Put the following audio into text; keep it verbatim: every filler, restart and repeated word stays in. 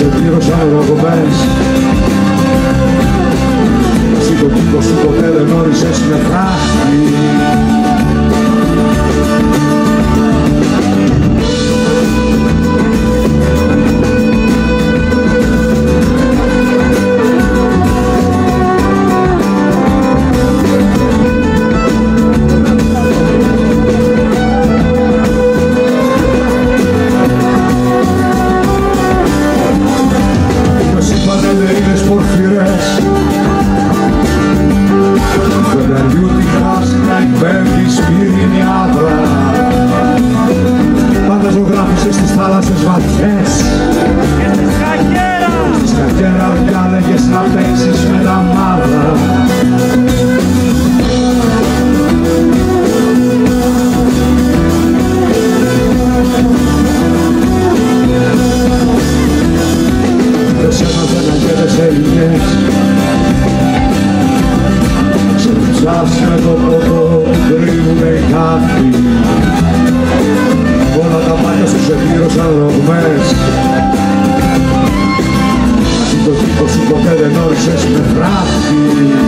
πλήρωσαν ρογμές. Εσύ το κήπο σου ποτέ δεν όρισες με φράχτη. Πάντα ζωγράφισες στις θάλασσες βαθιές και στη σκακέρα, στη σκακέρα διάλεγες να παίξεις με τα μαύρα. Δεν σε έμαθα να γεύεσαι Ελληνές, σε ψάς με το ποτό κρύβουνε οι κάφοι. Όλα τα μάτια σου σε πλήρωσαν ρογμές. Εσύ το κήπο σου ποτέ δεν όρισες με φράχτη.